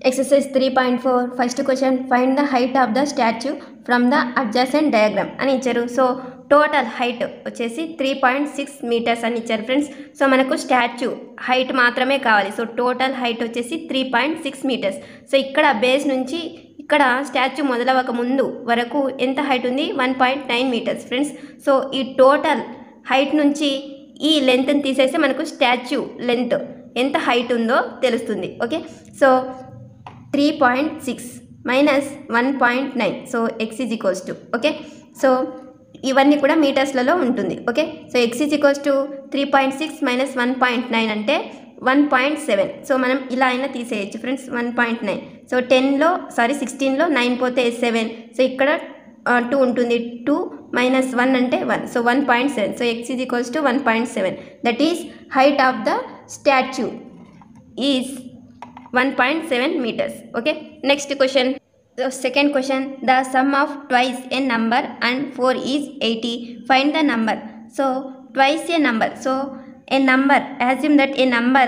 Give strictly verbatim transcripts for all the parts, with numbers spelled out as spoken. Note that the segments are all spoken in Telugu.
Exercise three point four, first question, find the height of the statue from the adjacent diagram అని ఇచ్చారు. సో టోటల్ హైట్ వచ్చేసి త్రీ పాయింట్ సిక్స్ మీటర్స్ అని ఇచ్చారు ఫ్రెండ్స్. సో మనకు స్టాచ్యూ హైట్ మాత్రమే కావాలి. సో టోటల్ హైట్ వచ్చేసి three point six metres. So ఇక్కడ బేస్ నుంచి ఇక్కడ స్టాచ్యూ మొదలవక ముందు వరకు ఎంత హైట్ ఉంది? One point nine metres friends. So ఈ టోటల్ హైట్ నుంచి ఈ లెంత్ని తీసేస్తే మనకు స్టాచ్యూ లెంత్ ఎంత హైట్ ఉందో తెలుస్తుంది. Okay, so three point six minus one point nine, so x is equals to, okay, so ఇవన్నీ కూడా మీటర్స్లలో ఉంటుంది. Okay, so x is equals to three point six minus one point nine అంటే వన్ పాయింట్ సెవెన్. సో మనం ఇలా అయినా తీసేయచ్చు friends. One point nine, so టెన్లో సారీ సిక్స్టీన్లో నైన్ పోతే సెవెన్, సో ఇక్కడ టూ ఉంటుంది. టూ మైనస్ వన్ అంటే one, so one point seven. So x is equals to one point seven. That is height of the statue is one point seven meters. Okay, next question. The second question, the sum of twice a number and four is eighty. Find the number. So twice a number, so a number, assume that a number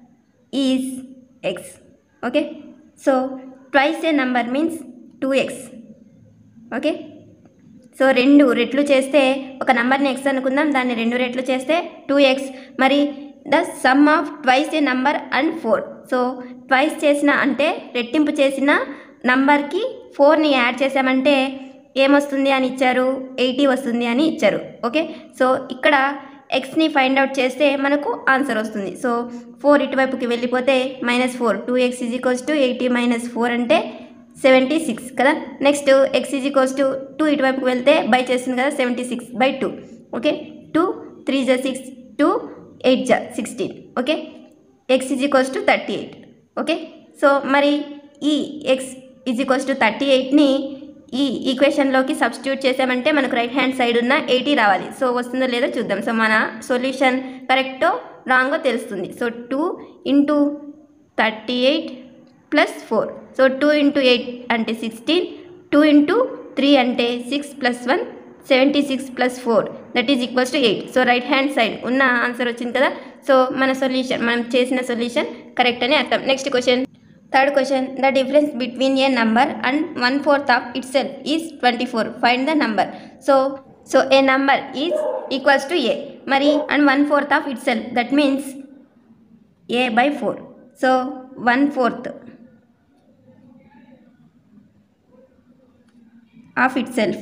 is x. Okay, so twice a number means two x. Okay, so రెండు రెట్లు చేస్తే ఒక నెంబర్ని ఎక్స్ అనుకుందాం, దాన్ని రెండు రెట్లు చేస్తే టూ ఎక్స్. మరి the sum of twice a number and four. So twice చేసిన అంటే రెట్టింపు చేసిన నంబర్కి ఫోర్ని యాడ్ చేసామంటే ఏమొస్తుంది అని ఇచ్చారు? ఎయిటీ వస్తుంది అని ఇచ్చారు. ఓకే, సో ఇక్కడ ఎక్స్ని ఫైండ్ అవుట్ చేస్తే మనకు ఆన్సర్ వస్తుంది. సో ఫోర్ ఇటువైపుకి వెళ్ళిపోతే minus four, two x is equals to eighty minus four అంటే సెవెంటీ సిక్స్ కదా. Next x is equals to two ఇటువైపుకి వెళ్తే బై చేస్తుంది కదా, seventy six by two. Okay, two three జా సిక్స్, టూ ఎయిట్ జా sixteen. Okay, x is equals to thirty eight. Okay, so మరి ఈ x is equals to thirty ఎయిట్ని ఈ ఈక్వేషన్లోకి సబ్స్టిట్యూట్ చేసామంటే మనకు రైట్ హ్యాండ్ సైడ్ ఉన్న ఎయిటీ రావాలి. సో వస్తుందో లేదో చూద్దాం. సో మన సొల్యూషన్ కరెక్టో రాంగో తెలుస్తుంది. So two into thirty eight plus four, so two into eight అంటే సిక్స్టీన్, టూ ఇంటూ త్రీ అంటే six plus one seventy six plus four that is equals to eight. So right hand side ఉన్న ఆన్సర్ వచ్చింది కదా. సో మన సొల్యూషన్, మనం చేసిన సొల్యూషన్ కరెక్ట్ అని అర్థం. Next question, third question, the difference between a number and one fourth of itself is twenty four. Find the number. So so a number is equals to a, మరి and one fourth of itself that means a by four. So one fourth of itself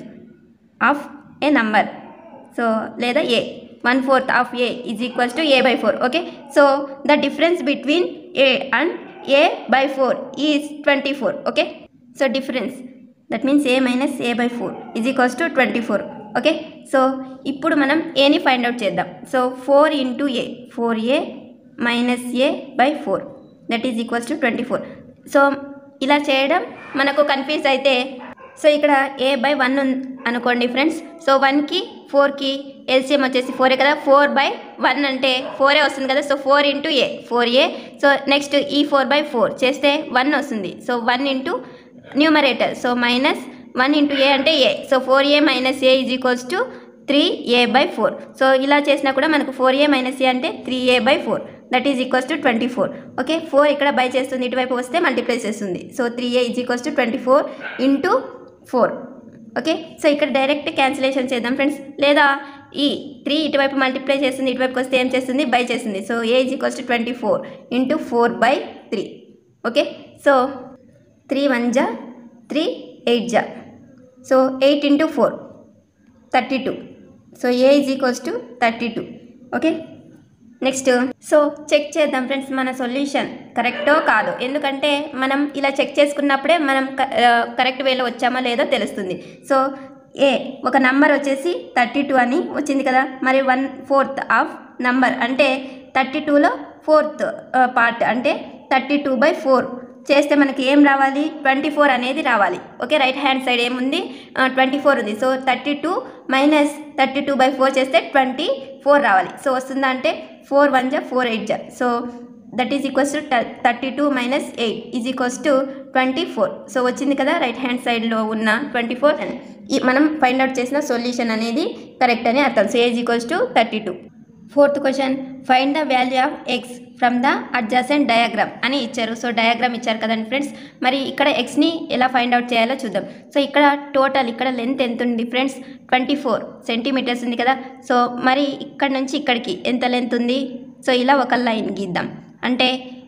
of a number, so లేదా a, one fourth of a is equals to a by four. Okay, so the difference between a and a by four is twenty four. Okay, so difference that means a minus a by four is equals to twenty four. Okay, so ఇప్పుడు మనం ఏని ఫైండ్ అవుట్ చేద్దాం. So four into a, four a minus a by four that is equals to twenty four. So ఇలా చేయడం మనకు కన్ఫ్యూజ్ అయితే, సో ఇక్కడ ఏ బై వన్ అనుకోండి ఫ్రెండ్స్. సో వన్కి ఫోర్కి ఎల్సిఎం వచ్చేసి ఫోరే కదా, ఫోర్ బై వన్ అంటే ఫోరే వస్తుంది కదా. So four into a, four a. So next ఈ ఫోర్ బై ఫోర్ చేస్తే వన్ వస్తుంది. So one into numerator, so minus one into a అంటే a. So four a minus a is equals to three a by four. So ఇలా చేసినా కూడా మనకు ఫోర్ ఏ మైనస్ ఏ అంటే three a by four that is equals to twenty four. Okay, four ఇక్కడ బై చేస్తుంది, ఇటువైపు వస్తే మల్టిప్లై చేస్తుంది. So three a is equals to twenty four into four. Okay, so ఇక్కడ డైరెక్ట్ క్యాన్సిలేషన్ చేద్దాం ఫ్రెండ్స్, లేదా ఈ త్రీ ఇటువైపు మల్టిప్లై చేస్తుంది, ఇటువైపు వస్తే ఏం చేస్తుంది? బై చేస్తుంది. So a is equals to twenty four into four by three. Okay, so three one జా త్రీ, ఎయిట్ జా, so eight into four thirty two. So a is equals to thirty two. Okay, next so check చేద్దాం ఫ్రెండ్స్ మన సొల్యూషన్ కరెక్టో కాదో. ఎందుకంటే మనం ఇలా చెక్ చేసుకున్నప్పుడే మనం కరెక్ట్ వేలో వచ్చామో లేదో తెలుస్తుంది. సో ఏ ఒక నంబర్ వచ్చేసి థర్టీ టూ అని వచ్చింది కదా, మరి వన్ ఫోర్త్ ఆఫ్ నంబర్ అంటే థర్టీ టూలో ఫోర్త్ పార్ట్ అంటే థర్టీ టూ బై ఫోర్ చేస్తే మనకి ఏం రావాలి? ట్వంటీ ఫోర్ అనేది రావాలి. ఓకే, రైట్ హ్యాండ్ సైడ్ ఏముంది? ట్వంటీ ఫోర్ ఉంది. So thirty two minus thirty two by four చేస్తే ట్వంటీ ఫోర్ రావాలి. సో వస్తుందా అంటే ఫోర్ వన్ జా ఫోర్ ఎయిట్ జా, so that is equals to thirty two minus eight is equals to twenty four. So వచ్చింది కదా రైట్ హ్యాండ్ సైడ్లో ఉన్న ట్వంటీ ఫోర్ మనం ఫైండ్ అవుట్ చేసిన సొల్యూషన్ అనేది కరెక్ట్ అని అర్థం. So a is equals to thirty two. Fourth question find the value of x from the adjacent diagram అని ఇచ్చారు. సో డయాగ్రామ్ ఇచ్చారు కదండి ఫ్రెండ్స్. మరి ఇక్కడ ఎక్స్ని ఎలా ఫైండ్ అవుట్ చేయాలో చూద్దాం. సో ఇక్కడ టోటల్ ఇక్కడ లెంత్ ఎంత ఉంది ఫ్రెండ్స్, ట్వంటీ ఫోర్ సెంటీమీటర్స్ ఉంది కదా. సో మరి ఇక్కడ నుంచి ఇక్కడికి ఎంత లెంత్ ఉంది, సో ఇలా ఒక లైన్ గీద్దాం. అంటే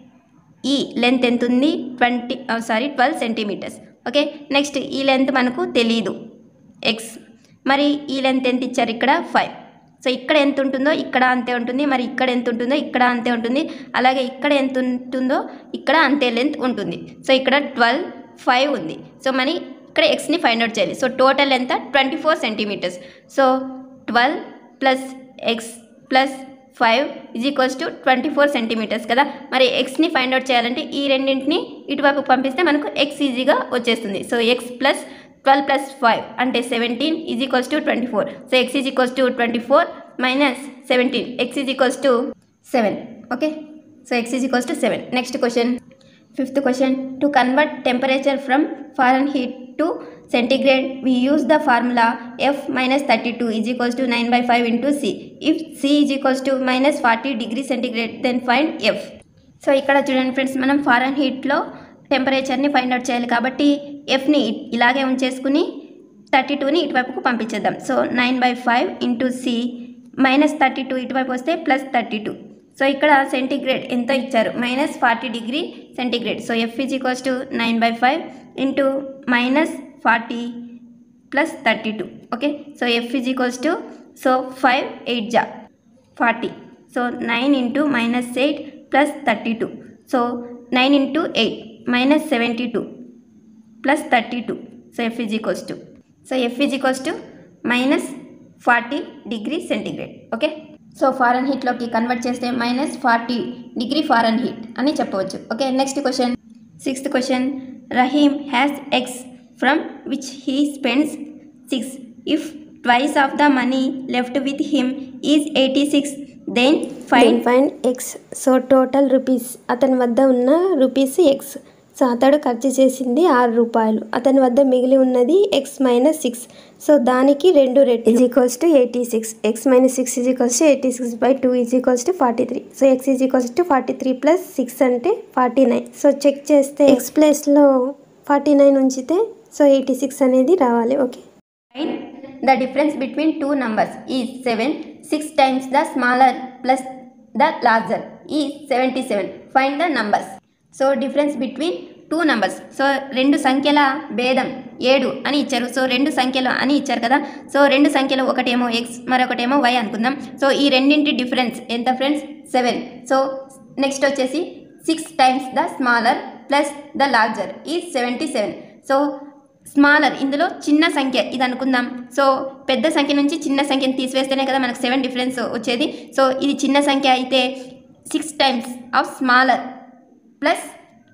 ఈ లెంత్ ఎంత ఉంది, twenty sorry twelve centimetres. Okay, next ఈ లెంత్ మనకు తెలీదు ఎక్స్. మరి ఈ లెంత్ ఎంత ఇచ్చారు ఇక్కడ, ఫైవ్. సో ఇక్కడ ఎంత ఉంటుందో ఇక్కడ అంతే ఉంటుంది, మరి ఇక్కడ ఎంత ఉంటుందో ఇక్కడ అంతే ఉంటుంది, అలాగే ఇక్కడ ఎంత ఉంటుందో ఇక్కడ అంతే లెంత్ ఉంటుంది. సో ఇక్కడ ట్వెల్వ్ ఫైవ్ ఉంది. సో మరి ఇక్కడ ఎక్స్ని ఫైండ్ అవుట్ చేయాలి. సో టోటల్ ఎంత, twenty four centimetres. So twelve plus x plus five is equals to twenty four centimetres కదా. మరి ఎక్స్ని ఫైండ్ అవుట్ చేయాలంటే ఈ రెండింటిని ఇటువైపు పంపిస్తే మనకు ఎక్స్ ఈజీగా వచ్చేస్తుంది. So x plus twelve plus five అంటే seventeen is equals to twenty four. So x is equals to twenty four minus seventeen, x is equals to seven. Okay, so x is equals to seven. Next question, fifth question, to convert temperature from Fahrenheit to centigrade we use the formula F minus thirty-two is equals to nine by five into C. If C is equals to minus forty degree centigrade then find F. So ఇక్కడ చూడండి ఫ్రెండ్స్, మనం ఫారెన్హీట్లో టెంపరేచర్ని ఫైండ్ అవుట్ చేయాలి కాబట్టి ఎఫ్ని ఇలాగే ఉంచేసుకుని థర్టీ టూని ఇటువైపుకు పంపించేద్దాం. So nine by five into C minus thirty two ఇటువైపు వస్తే ప్లస్ థర్టీ టూ. సో ఇక్కడ సెంటిగ్రేడ్ ఎంత ఇచ్చారు, minus forty degree centigrade. So F is equals to nine by five into minus forty plus thirty two. Okay, so F is equals to, so five eight జా forty. So nine into minus eight plus thirty two. So nine into eight minus seventy two plus thirty two. So F is equals to, so F is equals to minus forty degree centigrade. Okay, so ఫారెన్హీట్లోకి కన్వర్ట్ చేస్తే మైనస్ ఫార్టీ డిగ్రీ ఫారెన్హీట్ అని చెప్పవచ్చు. Okay, next question, sixth question, Rahim has x from which he spends six. If twice of the money left with him is eighty-six, then find then find x. So total rupees, అతని వద్ద ఉన్న రూపీస్ ఎక్స్. సో అతడు ఖర్చు చేసింది ఆరు రూపాయలు, అతని వద్ద మిగిలి ఉన్నది ఎక్స్ మైనస్ సిక్స్. సో దానికి రెండు రెట్ is equals to eighty six. X minus six is equals to eighty six by two is equals to forty three. So x is equals to forty three plus six అంటే ఫార్టీ నైన్. సో చెక్ చేస్తే ఎక్స్ ప్లేస్లో ఫార్టీ నైన్ ఉంచితే సో ఎయిటీ సిక్స్ అనేది రావాలి. Okay, find the difference between two numbers is seven. Six times the smaller plus the larger is seventy seven. Find the numbers. So difference between two numbers, so రెండు సంఖ్యల భేదం ఏడు అని ఇచ్చారు. సో రెండు సంఖ్యలు అని ఇచ్చారు కదా. సో రెండు సంఖ్యలు ఒకటేమో ఎక్స్ మరొకటేమో వై అనుకుందాం. సో ఈ రెండింటి డిఫరెన్స్ ఎంత ఫ్రెండ్స్, సెవెన్. సో నెక్స్ట్ వచ్చేసి six times the smaller plus the larger is seventy seven. So smaller ఇందులో చిన్న సంఖ్య ఇది అనుకుందాం. సో పెద్ద సంఖ్య నుంచి చిన్న సంఖ్యను తీసివేస్తేనే కదా మనకు సెవెన్ డిఫరెన్స్ వచ్చేది. సో ఇది చిన్న సంఖ్య అయితే six times of smaller plus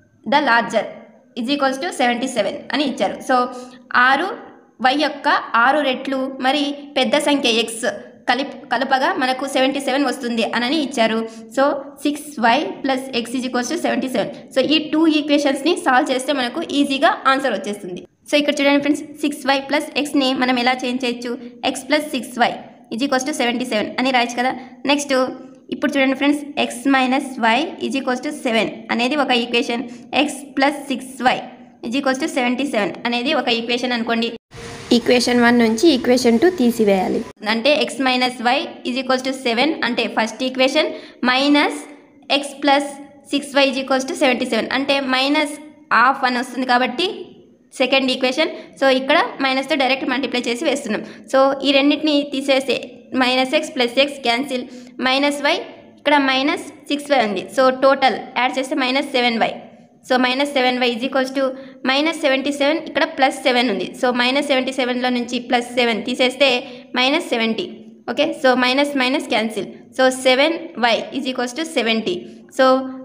the larger is equals to seventy seven అని ఇచ్చారు. సో ఆరు వై యొక్క ఆరు రెట్లు మరి పెద్ద సంఖ్య ఎక్స్ కలిపి కలపగా మనకు సెవెంటీ సెవెన్ వస్తుంది అని ఇచ్చారు. So six y plus x is equals to seventy seven. So ఈ టూ ఈక్వేషన్స్ని సాల్వ్ చేస్తే మనకు ఈజీగా ఆన్సర్ వచ్చేస్తుంది. సో ఇక్కడ చూడండి ఫ్రెండ్స్, సిక్స్ వై ప్లస్ ఎక్స్ని మనం ఎలా చేంజ్ చేయొచ్చు, x plus six y is equals to seventy seven అని రాయొచ్చు కదా. నెక్స్ట్ ఇప్పుడు చూడండి friends, x minus y is equals to seven అనేది ఒక equation, x plus six y is equals to seventy seven అనేది ఒక ఈక్వేషన్ అనుకోండి. ఈక్వేషన్ వన్ నుంచి ఈక్వేషన్ టూ తీసివేయాలి. అంటే x minus y is equals to seven అంటే first equation, minus x plus six y is equals to seventy seven అంటే మైనస్ హాఫ్ అని వస్తుంది కాబట్టి సెకండ్ ఈక్వేషన్. సో ఇక్కడ మైనస్తో డైరెక్ట్ మల్టిప్లై చేసి వేస్తున్నాం. సో ఈ రెండింటిని తీసేస్తే minus x plus x cancel, minus y ఇక్కడ మైనస్ సిక్స్ వై ఉంది. సో టోటల్ యాడ్ చేస్తే minus seven y. So minus seven y is equals to minus seventy seven, ఇక్కడ ప్లస్ సెవెన్ ఉంది. సో మైనస్ సెవెంటీ సెవెన్లో నుంచి ప్లస్ సెవెన్ తీసేస్తే minus seventy. Okay, so minus minus cancel. So seven y is equals to seventy. So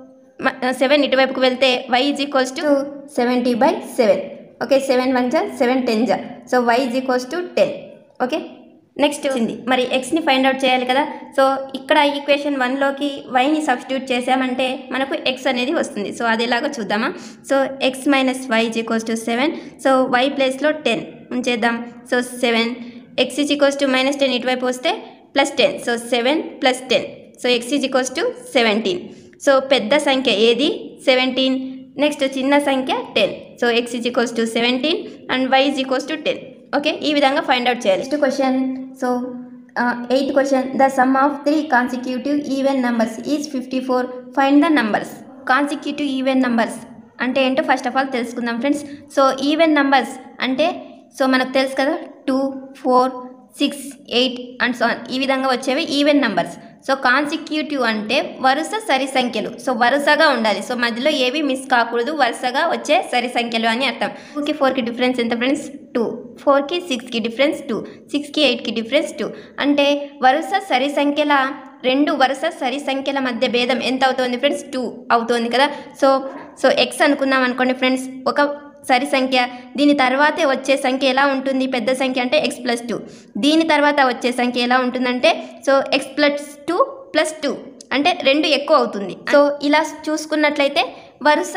seven ఇటువైపుకు వెళ్తే y is equals to seventy by seven. Okay, seven one జా సెవెన్ టెన్ జా. So y is equals to ten. Okay, next వచ్చింది మరి ఎక్స్ని ఫైండ్ అవుట్ చేయాలి కదా. సో ఇక్కడ ఈక్వేషన్ వన్లోకి వైని సబ్స్టిట్యూట్ చేసామంటే మనకు ఎక్స్ అనేది వస్తుంది. సో అది ఎలాగో చూద్దామా. So x minus y is equals to seven. So y ప్లేస్లో టెన్ ఉంచేద్దాం. So seven, x is equals to minus ten ఇటువైపు వస్తే plus ten. So seven plus ten. So x is equals to seventeen. So పెద్ద సంఖ్య ఏది? సెవెంటీన్. నెక్స్ట్ చిన్న సంఖ్య ten. So x is equals to seventeen and y is equals to ten. Okay, ఈ విధంగా ఫైండ్ అవుట్ చేయాలి. Next question. So eighth question. The sum of three consecutive even numbers is fifty four. Find the numbers. Consecutive even numbers అంటే ఏంటో ఫస్ట్ ఆఫ్ ఆల్ తెలుసుకుందాం ఫ్రెండ్స్. సో ఈవెన్ నంబర్స్ అంటే సో మనకు తెలుసు కదా, two four six eight and so on, ఈ విధంగా వచ్చేవి ఈవెన్ నంబర్స్. సో కాన్సిక్యూటివ్ అంటే వరుస సరి సంఖ్యలు. సో వరుసగా ఉండాలి. సో మధ్యలో ఏవి మిస్ కాకూడదు, వరుసగా వచ్చే సరి సంఖ్యలు అని అర్థం. టూకి ఫోర్కి డిఫరెన్స్ ఎంత ఫ్రెండ్స్? టూ. ఫోర్కి సిక్స్కి డిఫరెన్స్ టూ. సిక్స్కి ఎయిట్కి డిఫరెన్స్ టూ. అంటే వరుస సరి సంఖ్యల రెండు వరుస సరి సంఖ్యల మధ్య భేదం ఎంత అవుతుంది ఫ్రెండ్స్? టూ అవుతుంది కదా. సో సో ఎక్స్ అనుకున్నాం అనుకోండి ఫ్రెండ్స్, ఒక సరి సంఖ్య. దీని తర్వాతే వచ్చే సంఖ్య ఎలా ఉంటుంది? పెద్ద సంఖ్య అంటే ఎక్స్ ప్లస్ టూ. దీని తర్వాత వచ్చే సంఖ్య ఎలా ఉంటుందంటే so x plus two plus two అంటే రెండు ఎక్కువ అవుతుంది. సో ఇలా చూసుకున్నట్లయితే వరుస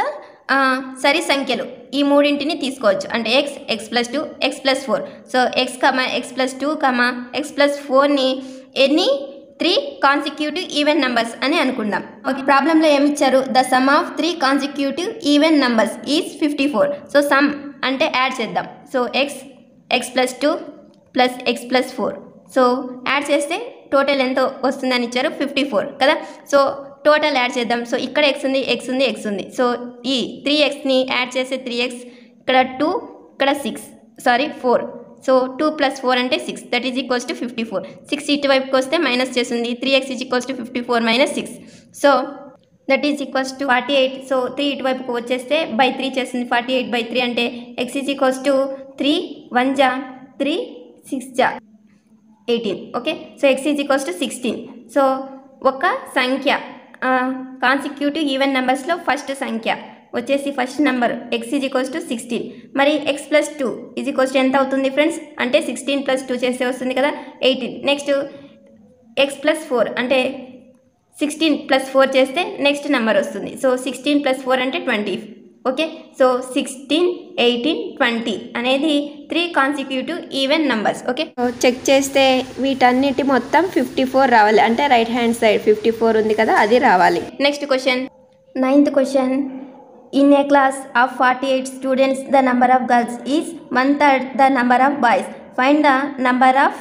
సరి సంఖ్యలు ఈ మూడింటిని తీసుకోవచ్చు. అంటే x x plus two x plus four. So x comma x plus two comma x plus ఫోర్ని ఎన్ని త్రీ కాన్సిక్యూటివ్ ఈవెన్ నంబర్స్ అని అనుకుందాం. ఓకే, ప్రాబ్లంలో ఏమి ఇచ్చారు? The sum of three consecutive even numbers is fifty four. So sum అంటే యాడ్ చేద్దాం. So x x plus two plus x plus four. So add చేస్తే టోటల్ ఎంత వస్తుందని ఇచ్చారు? ఫిఫ్టీ ఫోర్ కదా. సో టోటల్ యాడ్ చేద్దాం. సో ఇక్కడ ఎక్స్ ఉంది ఎక్స్ ఉంది ఎక్స్ ఉంది. సో ఈ త్రీ ఎక్స్ని యాడ్ చేస్తే త్రీ ఎక్స్, ఇక్కడ టూ, ఇక్కడ six sorry four. So two plus four అంటే six, that is equals to fifty four. Six ఇటువైపుకి వస్తే మైనస్ చేస్తుంది. Three x is equals to fifty four minus six. So that is equals to forty eight. So three ఇటువైపుకు వచ్చేస్తే బై త్రీ చేస్తుంది. ఫార్టీ ఎయిట్ బై త్రీ అంటే x is equals to three one జా త్రీ సిక్స్ జా eighteen. Okay, so x is equals to sixteen. So ఒక సంఖ్య కాన్సిక్యూటివ్ ఈవెన్ నెంబర్స్లో ఫస్ట్ సంఖ్య వచ్చేసి first number x is equals to sixteen. మరి x plus two is equals to ఎంత అవుతుంది ఫ్రెండ్స్? అంటే సిక్స్టీన్ ప్లస్ టూ చేస్తే వస్తుంది కదా eighteen. Next x plus four అంటే సిక్స్టీన్ ప్లస్ ఫోర్ చేస్తే నెక్స్ట్ నెంబర్ వస్తుంది. సో సిక్స్టీన్ ప్లస్ ఫోర్ అంటే twenty. Okay, so sixteen eighteen twenty అనేది three consecutive even numbers. Okay, check చేస్తే వీటన్నిటి మొత్తం ఫిఫ్టీ ఫోర్ రావాలి. అంటే right hand side fifty four ఉంది కదా, అది రావాలి. Next question. Ninth question. In a class of forty-eight students, the number of girls is one third the number of boys. Find the number of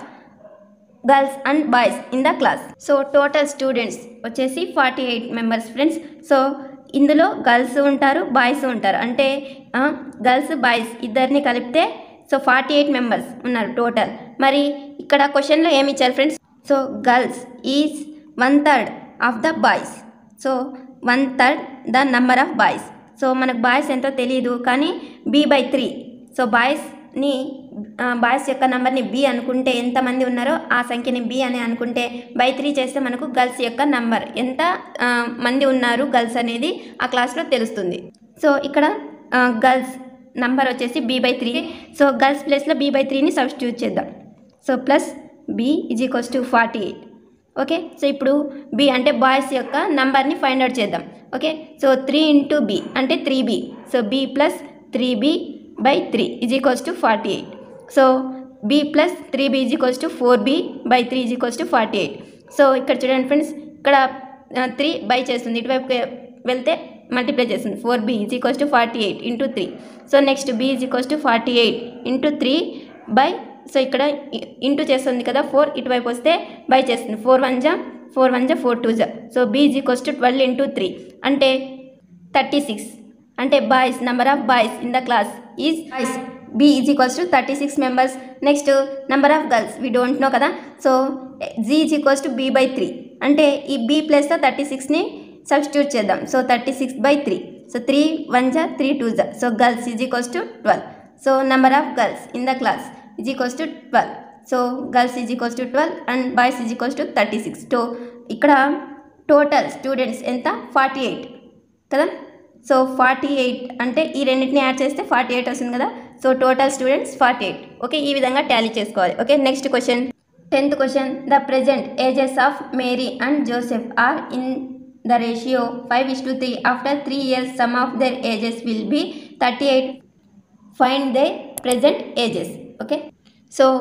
girls and boys in the class. So total students వచ్చేసి forty eight members friends. So ఇందులో గర్ల్స్ ఉంటారు, బాయ్స్ ఉంటారు. అంటే గర్ల్స్ బాయ్స్ ఇద్దరిని కలిపితే సో ఫార్టీ ఎయిట్ మెంబర్స్ ఉన్నారు టోటల్. మరి ఇక్కడ క్వశ్చన్లో ఏమి ఇచ్చారు friends? So girls is one third of the boys. So one third the number of boys. So మనకు బాయ్స్ ఎంతో తెలియదు, కానీ బి బై త్రీ. సో బాయ్స్ని బాయ్స్ యొక్క నెంబర్ని బి అనుకుంటే ఎంతమంది ఉన్నారో ఆ సంఖ్యని బి అని అనుకుంటే బై త్రీ చేస్తే మనకు గర్ల్స్ యొక్క నంబర్ ఎంత మంది ఉన్నారు గర్ల్స్ అనేది ఆ క్లాస్లో తెలుస్తుంది. సో ఇక్కడ గర్ల్స్ నంబర్ వచ్చేసి b by three. So girls ప్లేస్లో బి బై త్రీని సబ్స్టిట్యూట్ చేద్దాం. So plus b is equals to forty eight. Okay, so ఇప్పుడు బి అంటే బాయ్స్ యొక్క నంబర్ని ఫైండ్ అవుట్ చేద్దాం. Okay, so three into b అంటే three b. So b plus three b by three is equals to forty eight. So b plus three b is equals to four b by three is equals to forty eight. So ఇక్కడ చూడండి ఫ్రెండ్స్, ఇక్కడ త్రీ బై చేస్తుంది, ఇటువైపు వెళ్తే మల్టిప్లై చేస్తుంది. Four b is equals to forty eight into three. So next b is equals to forty eight into three by, so ఇక్కడ ఇంటూ చేస్తుంది కదా ఫోర్, ఇటువైపు వస్తే బై చేస్తుంది. ఫోర్ వన్ జా ఫోర్ వన్ జా ఫోర్ టూ జా. So b is equals to twelve into three అంటే థర్టీ సిక్స్. అంటే boys number of boys in the class is boys. B is equals to thirty six members. Next number of girls we don't know కదా. So g is equals to b by three. అంటే ఈ బి ప్లస్తో థర్టీ సిక్స్ని సబ్స్టిట్యూట్ చేద్దాం. So thirty six by three. So three one జా త్రీ టూ జా. So girls is equals to twelve. So number of girls in the class is equals to twelve. So girls is equals to twelve and boys is equals to thirty six. So ఇక్కడ టోటల్ స్టూడెంట్స్ ఎంత? ఫార్టీ ఎయిట్ కదా. సో ఫార్టీ ఎయిట్ అంటే ఈ రెండింటిని యాడ్ చేస్తే ఫార్టీ ఎయిట్ వస్తుంది కదా. So total students forty eight. Okay, ఈ విధంగా టాలీ చేసుకోవాలి. Okay, next question. Tenth question. The present ages of Mary and Joseph are in the ratio five is to three. After three years sum of their ages will be thirty eight. Find the present ages. Okay, so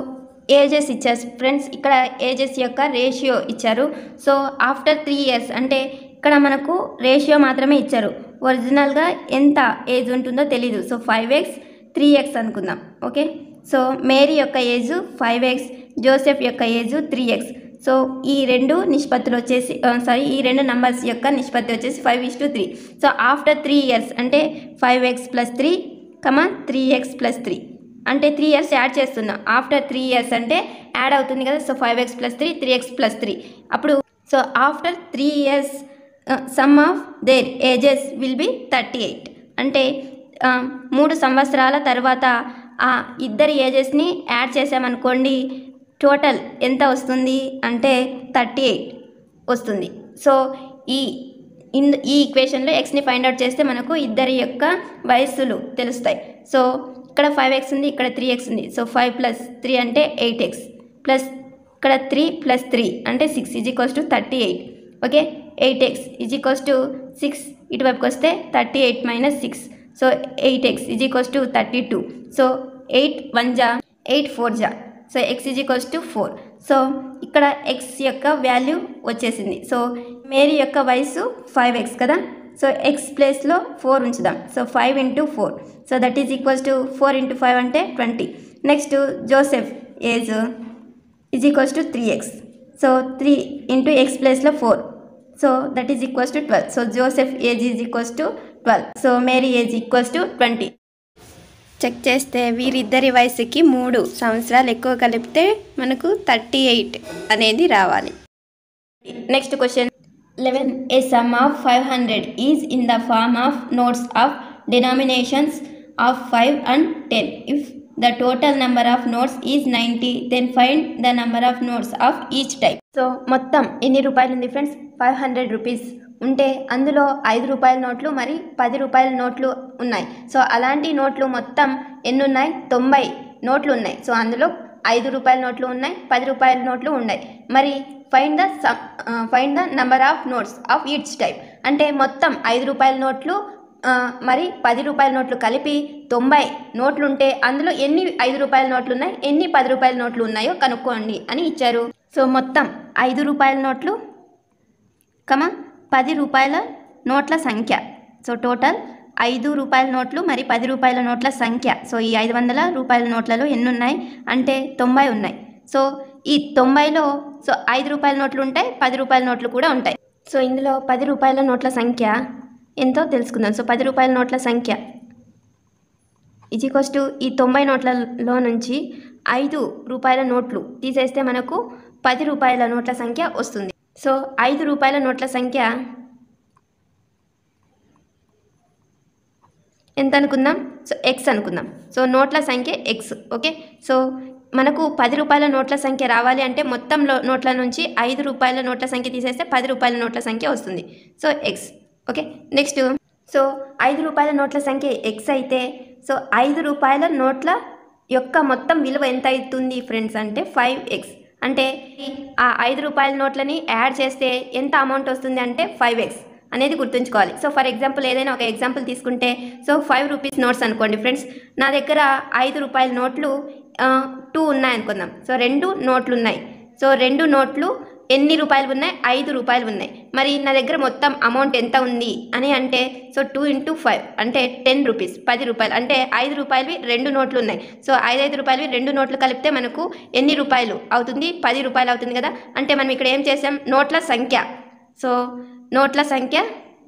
ages ఇచ్చారు ఫ్రెండ్స్. ఇక్కడ ఏజెస్ యొక్క రేషియో ఇచ్చారు. సో ఆఫ్టర్ త్రీ ఇయర్స్ అంటే ఇక్కడ మనకు రేషియో మాత్రమే ఇచ్చారు. ఒరిజినల్గా ఎంత ఏజ్ ఉంటుందో తెలీదు. So five x three x అనుకుందాం. ఓకే, సో మేరీ యొక్క ఏజ్ ఫైవ్ ఎక్స్, జోసెఫ్ యొక్క ఏజ్ త్రీ ఎక్స్. సో ఈ రెండు నిష్పత్తులు వచ్చేసి సారీ ఈ రెండు నంబర్స్ యొక్క నిష్పత్తి వచ్చేసి five is to three. So after three years అంటే five x plus three comma three x plus three అంటే త్రీ ఇయర్స్ యాడ్ చేస్తున్నాం. ఆఫ్టర్ త్రీ ఇయర్స్ అంటే యాడ్ అవుతుంది కదా. So five x plus three three x plus three అప్పుడు so after three years sum of their ages will be thirty eight అంటే మూడు సంవత్సరాల తర్వాత ఆ ఇద్దరి ఏజెస్ని యాడ్ చేసామనుకోండి, టోటల్ ఎంత వస్తుంది అంటే థర్టీ ఎయిట్ వస్తుంది. సో ఈ ఇన్ ఈ ఈక్వేషన్లో ఎక్స్ని ఫైండ్ అవుట్ చేస్తే మనకు ఇద్దరి యొక్క వయస్సులు తెలుస్తాయి. సో ఇక్కడ ఫైవ్ ఎక్స్ ఉంది, ఇక్కడ త్రీ ఎక్స్ ఉంది. సో ఫైవ్ ప్లస్ త్రీ అంటే ఎయిట్ ఎక్స్ ప్లస్ ఇక్కడ త్రీ ప్లస్ త్రీ అంటే six is equals to thirty eight. Okay, eight x is equals to six ఇటువైపుకి వస్తే thirty eight minus six. So eight x is equals to thirty two. So eight one జా ఎయిట్ ఫోర్ జా so x is equals to four. So ఇక్కడ ఎక్స్ యొక్క వాల్యూ వచ్చేసింది. సో మేరీ యొక్క వయసు ఫైవ్ ఎక్స్ కదా. సో ఎక్స్ ప్లేస్లో ఫోర్ ఉంచుదాం. So five into four so that is equals to four into five అంటే twenty. Next Joseph age is equals to three x. So three into x ప్లేస్లో four so that is equals to twelve. So Joseph age is equals to twelve. So Mary age equals to twenty. Check చేస్తే వీరిద్దరి వయసుకి మూడు సంవత్సరాలు ఎక్కువ కలిపితే మనకు థర్టీ ఎయిట్ అనేది రావాలి. Next question, eleven a sum of five hundred is in the form of notes of denominations of five and ten. If the total number of notes is ninety then find the number of notes of each type. So మొత్తం ఎన్ని రూపాయలు ఉంది ఫ్రెండ్స్? ఫైవ్ హండ్రెడ్ రూపీస్ ఉంటే అందులో ఐదు రూపాయల నోట్లు మరి పది రూపాయల నోట్లు ఉన్నాయి. సో అలాంటి నోట్లు మొత్తం ఎన్ని ఉన్నాయి? తొంభై నోట్లు ఉన్నాయి. సో అందులో ఐదు రూపాయల నోట్లు ఉన్నాయి, పది రూపాయల నోట్లు ఉన్నాయి. మరి find the sum find the number of notes of each type అంటే మొత్తం ఐదు రూపాయల నోట్లు మరి పది రూపాయల నోట్లు కలిపి తొంభై నోట్లు ఉంటే అందులో ఎన్ని ఐదు రూపాయల నోట్లు ఉన్నాయి, ఎన్ని పది రూపాయల నోట్లు ఉన్నాయో కనుక్కోండి అని ఇచ్చారు. సో మొత్తం ఐదు రూపాయల నోట్లు కమ పది రూపాయల నోట్ల సంఖ్య. సో టోటల్ ఐదు రూపాయల నోట్లు మరి పది రూపాయల నోట్ల సంఖ్య. సో ఈ ఐదు వందల రూపాయల నోట్లలో ఎన్ని ఉన్నాయి అంటే తొంభై ఉన్నాయి. సో ఈ తొంభైలో సో ఐదు రూపాయల నోట్లు ఉంటాయి, పది రూపాయల నోట్లు కూడా ఉంటాయి. సో ఇందులో పది రూపాయల నోట్ల సంఖ్య ఎంతో తెలుసుకుందాం. సో పది రూపాయల నోట్ల సంఖ్య ఈజ్ ఈక్వల్స్ టు ఈ తొంభై నోట్లలో నుంచి ఐదు రూపాయల నోట్లు తీసేస్తే మనకు పది రూపాయల నోట్ల సంఖ్య వస్తుంది. సో ఐదు రూపాయల నోట్ల సంఖ్య ఎంత అనుకుందాం? సో ఎక్స్ అనుకుందాం. సో నోట్ల సంఖ్య ఎక్స్. ఓకే, సో మనకు పది రూపాయల నోట్ల సంఖ్య రావాలి అంటే మొత్తం నోట్ల నుంచి ఐదు రూపాయల నోట్ల సంఖ్య తీసేస్తే పది రూపాయల నోట్ల సంఖ్య వస్తుంది. So x. Okay, next so ఐదు రూపాయల నోట్ల సంఖ్య ఎక్స్ అయితే సో ఐదు రూపాయల నోట్ల యొక్క మొత్తం విలువ ఎంత అవుతుంది ఫ్రెండ్స్ అంటే ఫైవ్ ఎక్స్. అంటే ఆ ఐదు రూపాయల నోట్లని యాడ్ చేస్తే ఎంత అమౌంట్ వస్తుంది అంటే ఫైవ్ ఎక్స్ అనేది గుర్తుంచుకోవాలి. సో ఫర్ ఎగ్జాంపుల్ ఏదైనా ఒక ఎగ్జాంపుల్ తీసుకుంటే సో ఫైవ్ రూపీస్ నోట్స్ అనుకోండి ఫ్రెండ్స్. నా దగ్గర ఐదు రూపాయల నోట్లు టూ ఉన్నాయి అనుకుందాం. సో రెండు నోట్లు ఉన్నాయి. సో రెండు నోట్లు ఎన్ని రూపాయలు ఉన్నాయి? ఐదు రూపాయలు ఉన్నాయి. మరి నా దగ్గర మొత్తం అమౌంట్ ఎంత ఉంది అని అంటే సో టూ ఇంటూ ఫైవ్ అంటే టెన్ రూపీస్ పది రూపాయలు అంటే ఐదు రూపాయలవి రెండు నోట్లు ఉన్నాయి. సో ఐదు ఐదు రూపాయలవి రెండు నోట్లు కలిపితే మనకు ఎన్ని రూపాయలు అవుతుంది? పది రూపాయలు అవుతుంది కదా. అంటే మనం ఇక్కడ ఏం చేసాం? నోట్ల సంఖ్య. సో నోట్ల సంఖ్య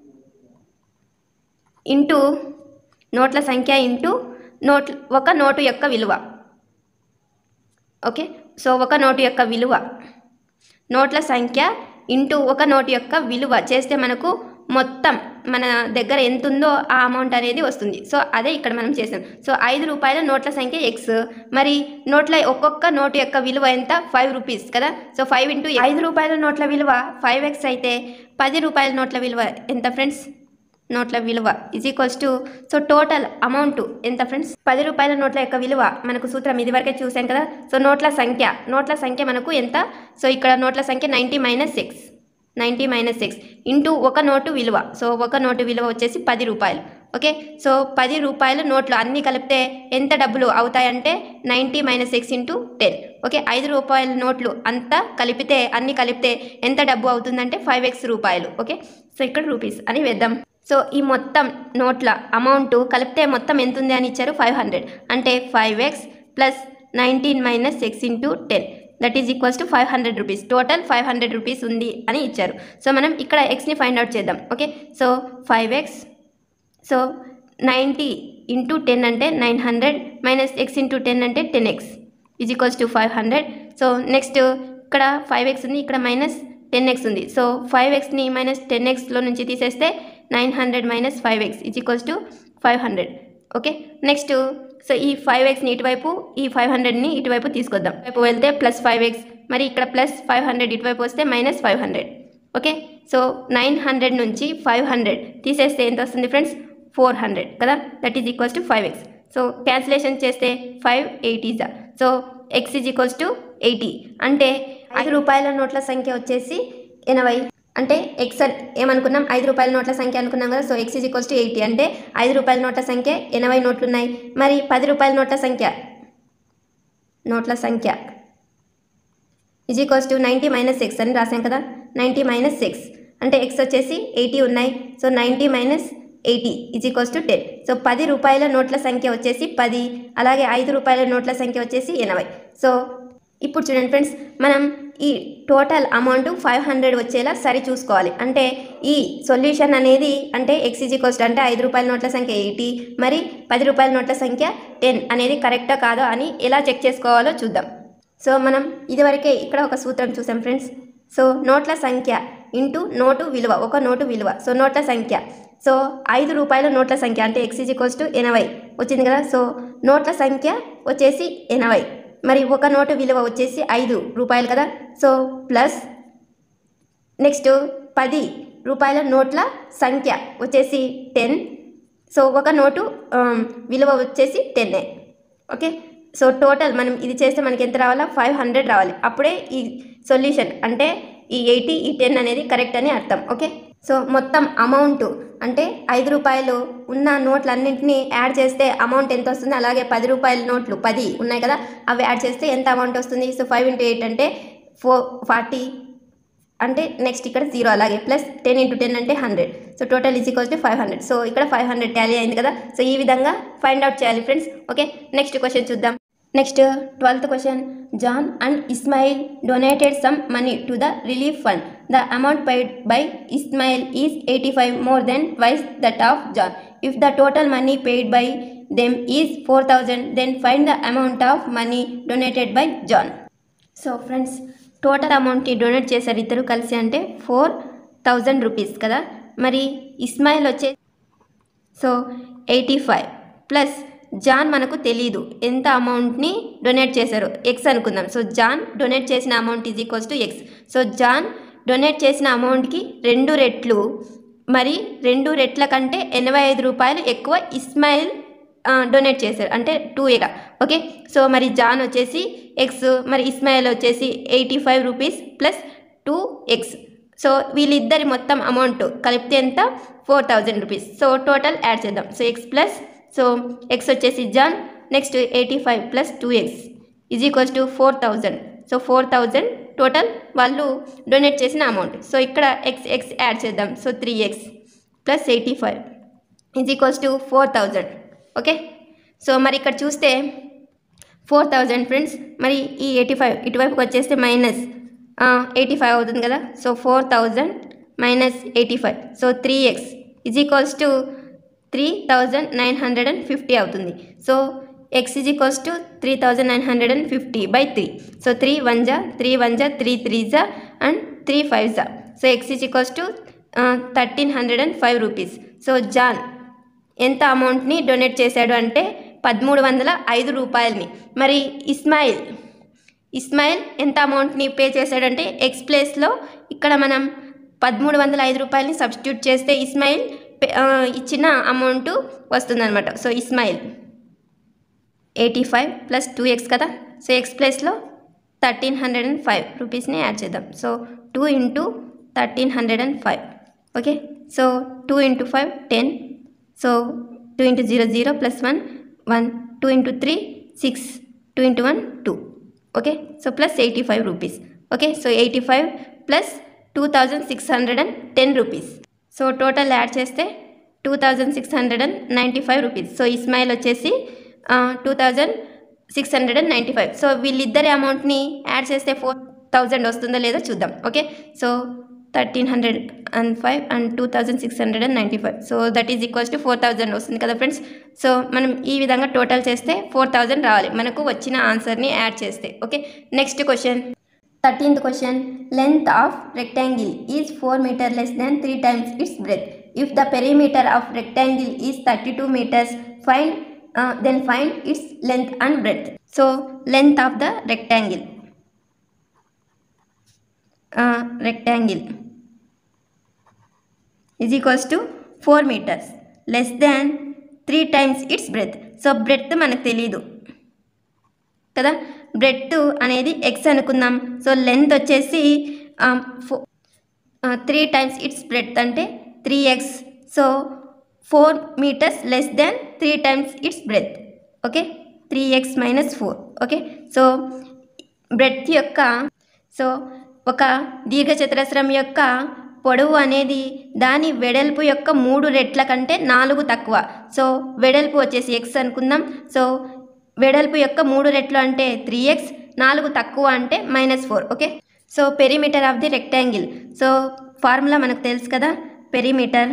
ఇంటూ నోట్ల సంఖ్య ఇంటూ నోట్ ఒక నోటు యొక్క విలువ. ఓకే, సో ఒక నోటు యొక్క విలువ నోట్ల సంఖ్య ఇంటూ ఒక నోటు యొక్క విలువ చేస్తే మనకు మొత్తం మన దగ్గర ఎంత ఉందో ఆ అమౌంట్ అనేది వస్తుంది. సో అదే ఇక్కడ మనం చేసాం. సో ఐదు రూపాయల నోట్ల సంఖ్య ఎక్స్. మరి నోట్ల ఒక్కొక్క నోటు యొక్క విలువ ఎంత? ఫైవ్ రూపీస్ కదా. సో ఫైవ్ ఇంటూ ఐదు రూపాయల నోట్ల విలువ ఫైవ్ ఎక్స్ అయితే పది రూపాయల నోట్ల విలువ ఎంత ఫ్రెండ్స్? నోట్ల విలువ is equals to so total amount ఎంత ఫ్రెండ్స్? పది రూపాయల నోట్ల యొక్క విలువ మనకు సూత్రం ఇది వరకే చూసాం కదా. సో నోట్ల సంఖ్య నోట్ల సంఖ్య మనకు ఎంత? సో ఇక్కడ నోట్ల సంఖ్య ninety minus x ninety minus x into ఒక నోటు విలువ. సో ఒక నోటు విలువ వచ్చేసి పది రూపాయలు. ఓకే, సో పది రూపాయల నోట్లు అన్నీ కలిపితే ఎంత డబ్బులు అవుతాయంటే ninety minus x into ten okay, ఐదు రూపాయల నోట్లు అంతా కలిపితే అన్ని కలిపితే ఎంత డబ్బు అవుతుందంటే ఫైవ్ ఎక్స్ రూపాయలు. ఓకే, సో ఇక్కడ రూపీస్ అని వేద్దాం. సో ఈ మొత్తం నోట్ల అమౌంట్ కలిపితే మొత్తం ఎంత ఉంది అని ఇచ్చారు, ఫైవ్ హండ్రెడ్. అంటే five x plus nineteen minus x into ten that is equals to five hundred rupees. Total five hundred rupees ఉంది అని ఇచ్చారు. సో మనం ఇక్కడ ఎక్స్ని ఫైండ్ అవుట్ చేద్దాం. Okay, so five x so ninety into ten అంటే nine hundred minus x into ten అంటే ten x is equals to five hundred. So next ఇక్కడ ఫైవ్ ఎక్స్ ఉంది, ఇక్కడ మైనస్ టెన్ ఎక్స్ ఉంది. సో ఫైవ్ ఎక్స్ని మైనస్ టెన్ ఎక్స్లో నుంచి తీసేస్తే nine hundred minus five x is equals to five hundred. Okay, next so ఈ ఫైవ్ ఎక్స్ని ఇటువైపు, ఈ ఫైవ్ హండ్రెడ్ని ఇటువైపు తీసుకొద్దాం. వైపు వెళ్తే ప్లస్ ఫైవ్ ఎక్స్, మరి ఇక్కడ ప్లస్ ఫైవ్ హండ్రెడ్ ఇటువైపు వస్తే minus five hundred. Okay, so nine hundred నుంచి ఫైవ్ హండ్రెడ్ తీసేస్తే ఎంత వస్తుంది ఫ్రెండ్స్, ఫోర్ హండ్రెడ్ కదా, that is equals to five x. So cancellation చేస్తే ఫైవ్ ఎయిటీజా, so x is equals to eighty. అంటే ఐదు రూపాయల నోట్ల సంఖ్య వచ్చేసి ఎనభై. అంటే ఎక్స్ ఏమనుకున్నాం, ఐదు రూపాయల నోట్ల సంఖ్య అనుకున్నాం కదా. So x is equals to eighty. అంటే ఐదు రూపాయల నోట్ల సంఖ్య ఎనభై నోట్లు ఉన్నాయి. మరి పది రూపాయల నోట్ల సంఖ్య నోట్ల సంఖ్య is equals to ninety minus x అని రాసాం కదా. నైంటీ మైనస్ ఎక్స్ అంటే ఎక్స్ వచ్చేసి ఎయిటీ ఉన్నాయి. So ninety minus eighty is equals to ten. So పది రూపాయల నోట్ల సంఖ్య వచ్చేసి పది, అలాగే ఐదు రూపాయల నోట్ల సంఖ్య వచ్చేసి ఎనభై. సో ఇప్పుడు చూడండి ఫ్రెండ్స్, మనం ఈ టోటల్ అమౌంట్ ఫైవ్ హండ్రెడ్ వచ్చేలా సరి చూసుకోవాలి. అంటే ఈ సొల్యూషన్ అనేది అంటే ఎక్స్ ఈజ్ ఈక్వల్స్ టు అంటే ఐదు రూపాయల నోట్ల సంఖ్య ఎయిటీ, మరి పది రూపాయల నోట్ల సంఖ్య టెన్ అనేది కరెక్టా కాదో అని ఎలా చెక్ చేసుకోవాలో చూద్దాం. సో మనం ఇదివరకే ఇక్కడ ఒక సూత్రం చూసాం ఫ్రెండ్స్. సో నోట్ల సంఖ్య ఇంటూ నోటు విలువ, ఒక నోటు విలువ. సో నోట్ల సంఖ్య, సో ఐదు రూపాయల నోట్ల సంఖ్య అంటే ఎక్స్ ఈజ్ ఈక్వల్స్ టు ఎనభై వచ్చింది కదా. సో నోట్ల సంఖ్య వచ్చేసి ఎనభై, మరి ఒక నోటు విలువ వచ్చేసి ఐదు రూపాయలు కదా. సో ప్లస్ నెక్స్ట్ పది రూపాయల నోట్ల సంఖ్య వచ్చేసి టెన్. సో ఒక నోటు విలువ వచ్చేసి టెన్నే. ఓకే, సో టోటల్ మనం ఇది చేస్తే మనకి ఎంత రావాలా, ఫైవ్ హండ్రెడ్ రావాలి. అప్పుడే ఈ సొల్యూషన్ అంటే ఈ ఎయిటీ ఈ టెన్ అనేది కరెక్ట్ అని అర్థం. ఓకే, సో మొత్తం అమౌంట్ అంటే ఐదు రూపాయలు ఉన్న నోట్లన్నింటినీ యాడ్ చేస్తే అమౌంట్ ఎంత వస్తుంది, అలాగే పది రూపాయల నోట్లు పది ఉన్నాయి కదా, అవి యాడ్ చేస్తే ఎంత అమౌంట్ వస్తుంది. సో ఫైవ్ ఇంటూ ఎయిట్ అంటే ఫోర్ ఫార్టీ అంటే నెక్స్ట్ ఇక్కడ జీరో, అలాగే ప్లస్ టెన్ ఇంటూ టెన్ అంటే hundred. So total is equals to five hundred. So ఇక్కడ ఫైవ్ హండ్రెడ్ టాలీ అయింది కదా. సో ఈ విధంగా ఫైండ్ అవుట్ చేయాలి ఫ్రెండ్స్. ఓకే, నెక్స్ట్ క్వశ్చన్ చూద్దాం. Next twelfth question, John and Ismail donated some money to the relief fund. The amount paid by Ismail is eighty-five more than twice that of John. If the total money paid by them is four thousand, then find the amount of money donated by John. So friends, total అమౌంట్ని డొనేట్ చేశారు ఇద్దరు కలిసి అంటే ఫోర్ థౌజండ్ రూపీస్ కదా. మరి ఇస్మాయిల్ వచ్చే so eighty five plus John మనకు తెలీదు ఎంత అమౌంట్ని డొనేట్ చేశారు, ఎక్స్ అనుకుందాం. సో జాన్ డొనేట్ చేసిన amount is equals to x. So John donate చేసిన అమౌంట్కి రెండు రెట్లు, మరి రెండు రెట్ల కంటే ఎనభై ఐదు రూపాయలు ఎక్కువ ఇస్మాయిల్ డొనేట్ చేశారు అంటే టూ ఎగా. ఓకే, సో మరి జాన్ వచ్చేసి ఎక్స్, మరి ఇస్మాయిల్ వచ్చేసి eighty five rupees plus two x. So వీళ్ళిద్దరి మొత్తం అమౌంట్ కలిపితే ఎంత, four thousand rupees. So total add చేద్దాం. So x plus so x వచ్చేసి John, next eighty five plus two x is equals to four thousand. So four thousand total వాళ్ళు డొనేట్ చేసిన అమౌంట్. సో ఇక్కడ ఎక్స్ ఎక్స్ యాడ్ చేద్దాం. So three x plus eighty five is equals to four thousand. Okay, so మరి ఇక్కడ చూస్తే ఫోర్ థౌజండ్ ఫ్రెండ్స్, మరి ఈ ఎయిటీ ఫైవ్ ఇటువైపుకి వచ్చేస్తే మైనస్ ఎయిటీ ఫైవ్ అవుతుంది కదా. So four thousand minus eighty five so three x is equals to three thousand nine hundred and fifty అవుతుంది. So x is equals to three thousand nine hundred and fifty by three. So three one జా, త్రీ వన్ జా, త్రీ త్రీ జా అండ్ త్రీ ఫైవ్ జా. So x is equals to thirteen hundred and five rupees. So John ఎంత అమౌంట్ని డొనేట్ చేశాడు అంటే పదమూడు వందల ఐదు రూపాయలని. మరి ఇస్మాయిల్ ఇస్మాయిల్ ఎంత అమౌంట్ని పే చేశాడంటే ఎక్స్ ప్లేస్లో ఇక్కడ మనం పదమూడు వందల ఐదు రూపాయలని సబ్స్టిట్యూట్ చేస్తే ఇస్మాయిల్ ఇచ్చిన అమౌంట్ వస్తుందన్నమాట. So Ismail eighty five plus two x కదా. సో ఎక్స్ ప్లేస్లో థర్టీన్ హండ్రెడ్ అండ్ ఫైవ్ రూపీస్ని యాడ్ చేద్దాం. So two into thirteen hundred and five. Okay, so two into five ten. So two into zero zero plus one one, two into three six, two into one two. Okay. So plus eighty five rupees. Okay. So eighty five plus two thousand six hundred and ten rupees. So total add చేస్తే two thousand six hundred and ninety five rupees. So Ismail వచ్చేసి two thousand six hundred and ninety five. So వీళ్ళిద్దరి అమౌంట్ని యాడ్ చేస్తే ఫోర్ థౌజండ్ వస్తుందో లేదో చూద్దాం. Okay. So thirteen hundred and five and two thousand six hundred and ninety five. So that is equals to four thousand వస్తుంది కదా ఫ్రెండ్స్. సో మనం ఈ విధంగా టోటల్ చేస్తే ఫోర్ థౌజండ్ రావాలి మనకు వచ్చిన ఆన్సర్ని యాడ్ చేస్తే. Okay. Next question, thirteenth question, length of rectangle is four metre less than three times its breadth. If the perimeter of rectangle is thirty two metres find then find its length and breadth. So length of the rectangle uh, rectangle is equals to four meters less than three times its breadth. So breadth మనకు తెలీదు కదా, బ్రెడ్త్ అనేది ఎక్స్ అనుకుందాం. సో లెంత్ వచ్చేసి త్రీ టైమ్స్ ఇట్స్ బ్రెడ్త్ అంటే three x. So four metres less than three times its breadth. Okay. Three x minus four. Okay. So breadth యొక్క సో ఒక దీర్ఘచతురస్రం యొక్క పొడవు అనేది దాని వెడల్పు యొక్క మూడు రెట్ల కంటే నాలుగు తక్కువ. సో వెడల్పు వచ్చేసి ఎక్స్ అనుకుందాం. సో వెడల్పు యొక్క మూడు రెట్లు అంటే త్రీ ఎక్స్, నాలుగు తక్కువ అంటే minus four. Okay. So perimeter of the rectangle. So formula మనకు తెలుసు కదా, perimeter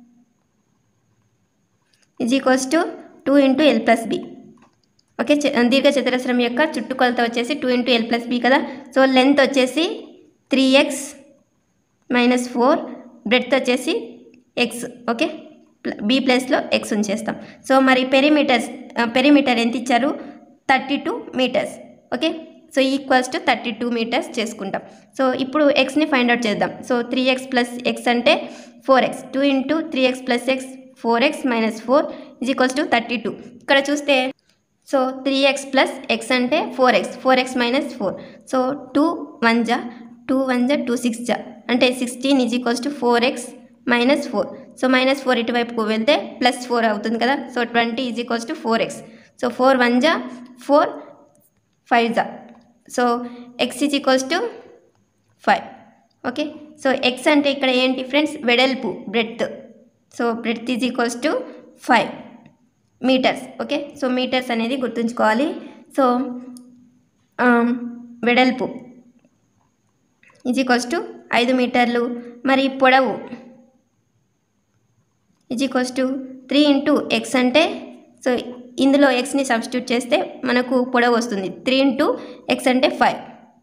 is equals to two into L plus B. Okay. దీర్ఘ చతురస్రం యొక్క చుట్టుకొలత వచ్చేసి two into L plus B కదా. సో లెంత్ వచ్చేసి three x minus four, breadth వచ్చేసి ఎక్స్. ఓకే. బి ప్లస్లో ఎక్స్ ఉంచేస్తాం. సో మరి పెరిమీటర్స్ పెరిమీటర్ ఎంత ఇచ్చారు, thirty two metres. Okay. So equals to thirty two metres చేసుకుంటాం. సో ఇప్పుడు ఎక్స్ని ఫైండ్ అవుట్ చేద్దాం. So three x plus x అంటే four x, two into three x plus x four x minus four is equals to thirty two. ఇక్కడ చూస్తే so three x plus x అంటే four x, four x minus four. So two one జా టూ వన్ జా టూ సిక్స్ జా అంటే sixteen is equals to four x minus four. So minus four ఇటువైపుకు వెళ్తే ప్లస్ ఫోర్ అవుతుంది కదా. So twenty is equals to four x. So four one జా ఫోర్, ఫైవ్ జా. So x is equals to five. Okay. So x అంటే ఇక్కడ ఏంటి ఫ్రెండ్స్, వెడల్పు breadth. So breadth is equals to five metres. Okay. So metres అనేది గుర్తుంచుకోవాలి. సో వెడల్పు ఈజ్ ఈక్వల్స్ టు ఐదు మీటర్లు. మరి పొడవు is equals to three into x అంటే సో ఇందులో ఎక్స్ని సబ్స్టిట్యూట్ చేస్తే మనకు పొడవు వస్తుంది. త్రీ ఇంటూ ఎక్స్ అంటే five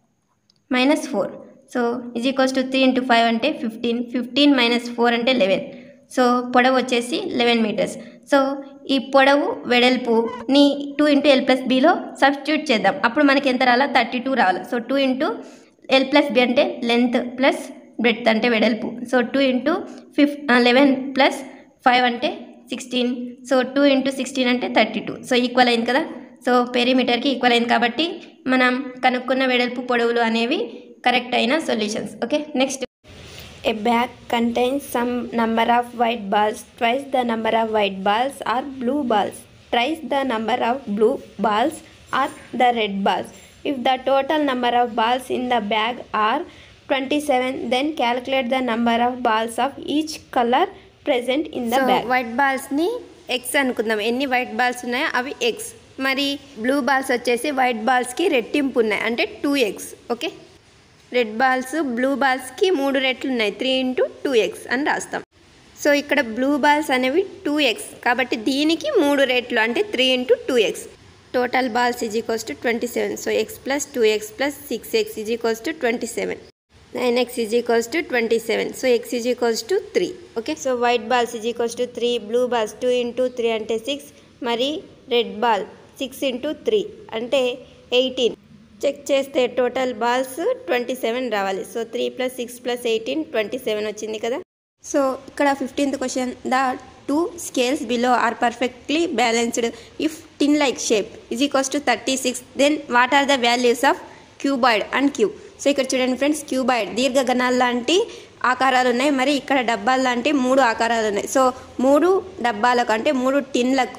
minus four. So is equals to three into five అంటే ఫిఫ్టీన్, ఫిఫ్టీన్ మైనస్ ఫోర్ అంటే లెవెన్. సో పొడవు వచ్చేసి లెవెన్ మీటర్స్. సో ఈ పొడవు వెడల్పుని టూ ఇంటూ ఎల్ ప్లస్ బిలో సబ్స్టిట్యూట్ చేద్దాం. అప్పుడు మనకి ఎంత రావాలా, థర్టీ టూ రావాలి. So two into L plus B అంటే లెంత్ ప్లస్ బ్రెడ్త్ అంటే వెడల్పు. సో టూ ఇంటూ ఫిఫ్ లెవెన్ ప్లస్ ఫైవ్ అంటే sixteen. So two into sixteen అంటే థర్టీ టూ. సో ఈక్వల్ అయింది కదా. సో పెరిమీటర్కి ఈక్వల్ అయింది కాబట్టి మనం కనుక్కున్న వెడల్పు పొడవులు అనేవి కరెక్ట్ అయిన solutions. Okay. Next, A bag contains some number of white balls. Twice the number of white balls are blue balls. Thrice the number of blue balls are the red balls. If the total number of balls in the bag are twenty-seven, then calculate the number of balls of each color present in the so bag. White బాల్స్ని ఎక్స్ అనుకుందాం. ఎన్ని వైట్ బాల్స్ ఉన్నాయో అవి ఎక్స్. మరి బ్లూ బాల్స్ వచ్చేసి వైట్ బాల్స్కి రెట్టింపు ఉన్నాయి అంటే two x. Okay. Red balls blue బాల్స్కి మూడు రెట్లు ఉన్నాయి, త్రీ ఇంటూ టూ ఎక్స్ అని రాస్తాం. సో ఇక్కడ బ్లూ బాల్స్ అనేవి టూ ఎక్స్ కాబట్టి దీనికి మూడు రెట్లు అంటే three into two x. Total balls is equals to twenty seven. So x plus two x plus six x is equals to twenty seven. Nine x is equals to twenty seven. So x is equals to three. Okay. So white balls is equals to three, blue balls two into three అంటే సిక్స్, మరి red ball six into three అంటే ఎయిటీన్. చెక్ చేస్తే టోటల్ బాల్స్ ట్వంటీ సెవెన్ రావాలి. So three plus six plus eighteen twenty seven వచ్చింది కదా. సో ఇక్కడ fifteenth question, the two scales below are perfectly balanced if tin like shape is equals to thirty six, then what are the values of cuboid and cube. So ఇక్కడ చూడండి ఫ్రెండ్స్, క్యూబాయిడ్ దీర్ఘగణాలు లాంటి ఆకారాలు ఉన్నాయి, మరి ఇక్కడ డబ్బాలు లాంటి మూడు ఆకారాలు ఉన్నాయి. సో మూడు డబ్బాలకు అంటే మూడు టిన్లకు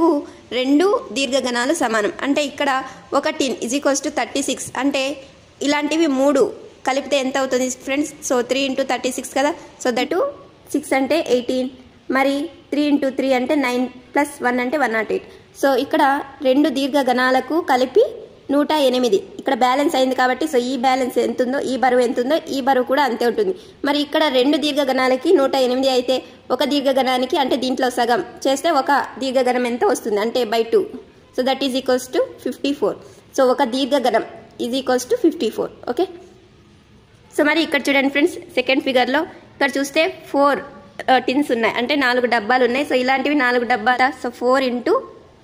రెండు దీర్ఘగణాలు సమానం. అంటే ఇక్కడ ఒకటీన్ is equals to thirty six అంటే ఇలాంటివి మూడు కలిపితే ఎంత అవుతుంది friends? So three into thirty six కదా. సో దట్ సిక్స్ అంటే ఎయిటీన్, మరి త్రీ ఇంటూ త్రీ అంటే నైన్ ప్లస్ వన్ అంటే వన్ నాట్ ఎయిట్. సో ఇక్కడ రెండు దీర్ఘగణాలకు కలిపి నూట ఎనిమిది ఇక్కడ బ్యాలెన్స్ అయింది కాబట్టి సో ఈ బ్యాలెన్స్ ఎంత ఉందో, ఈ బరువు ఎంత ఉందో ఈ బరువు కూడా అంతే ఉంటుంది. మరి ఇక్కడ రెండు దీర్ఘగణాలకి నూట ఎనిమిది అయితే ఒక దీర్ఘగణానికి అంటే దీంట్లో సగం చేస్తే ఒక దీర్ఘగణం ఎంత వస్తుంది అంటే by two. So that is equals to fifty four. So ఒక దీర్ఘగణం is equals to fifty four. Okay, so మరి ఇక్కడ చూడండి ఫ్రెండ్స్, సెకండ్ ఫిగర్లో ఇక్కడ చూస్తే ఫోర్ టిన్స్ ఉన్నాయి అంటే నాలుగు డబ్బాలు ఉన్నాయి. సో ఇలాంటివి నాలుగు డబ్బాలు. సో ఫోర్ ఇంటూ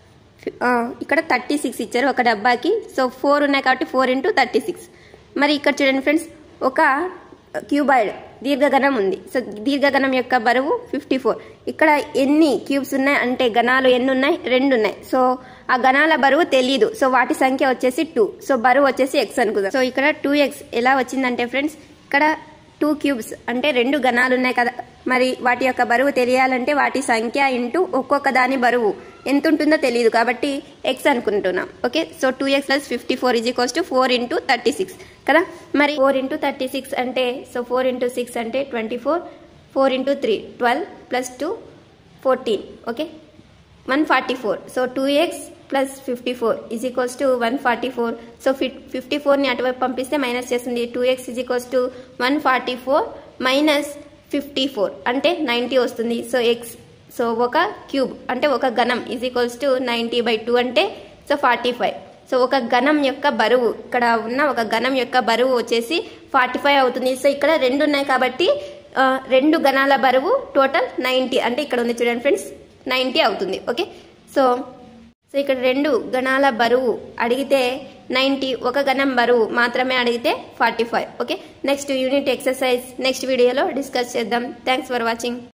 ఇక్కడ థర్టీ సిక్స్ ఇచ్చారు ఒక డబ్బాకి. సో ఫోర్ ఉన్నాయి కాబట్టి ఫోర్ ఇంటూ థర్టీ సిక్స్. మరి ఇక్కడ చూడండి ఫ్రెండ్స్, ఒక క్యూబాయిడ్ దీర్ఘగణం ఉంది. సో దీర్ఘగణం యొక్క బరువు ఫిఫ్టీ ఫోర్. ఇక్కడ ఎన్ని క్యూబ్స్ ఉన్నాయి అంటే గణాలు ఎన్ని ఉన్నాయి? రెండు ఉన్నాయి. సో ఆ గణాల బరువు తెలియదు. సో వాటి సంఖ్య వచ్చేసి టూ. సో బరువు వచ్చేసి ఎక్స్ అనుకుందాం. సో ఇక్కడ టూ ఎక్స్ ఎలా వచ్చిందంటే ఫ్రెండ్స్, ఇక్కడ టూ క్యూబ్స్ అంటే రెండు గణాలు ఉన్నాయి కదా, మరి వాటి యొక్క బరువు తెలియాలంటే వాటి సంఖ్య ఇంటూ ఒక్కొక్క దాని బరువు ఎంత ఉంటుందో తెలియదు కాబట్టి ఎక్స్ అనుకుంటున్నాం. Okay, so two x plus fifty four is equals to four into thirty six కదా. మరి ఫోర్ ఇంటూ థర్టీ సిక్స్ అంటే సో ఫోర్ ఇంటూ సిక్స్ అంటే twenty four, four into three twelve plus two fourteen. Okay, one forty four. So two x plus fifty four is equals to one forty four. So fifty ఫోర్ని అటువైపు పంపిస్తే మైనస్ చేస్తుంది. Two x is equals to one forty four minus fifty four అంటే నైంటీ వస్తుంది. సో ఎక్స్ సో ఒక క్యూబ్ అంటే ఒక గణం is equals to ninety by two అంటే సో ఫార్టీ ఫైవ్. సో ఒక గణం యొక్క బరువు, ఇక్కడ ఉన్న ఒక గణం యొక్క బరువు వచ్చేసి ఫార్టీ ఫైవ్ అవుతుంది. సో ఇక్కడ రెండు ఉన్నాయి కాబట్టి రెండు గణాల బరువు టోటల్ నైంటీ అంటే ఇక్కడ ఉంది చూడండి ఫ్రెండ్స్, నైంటీ అవుతుంది. ఓకే, సో సో ఇక్కడ రెండు గణాల బరువు అడిగితే నైంటీ, ఒక గణం బరువు మాత్రమే అడిగితే forty five. Okay, next unit exercise next వీడియోలో డిస్కస్ చేద్దాం. Thanks for watching.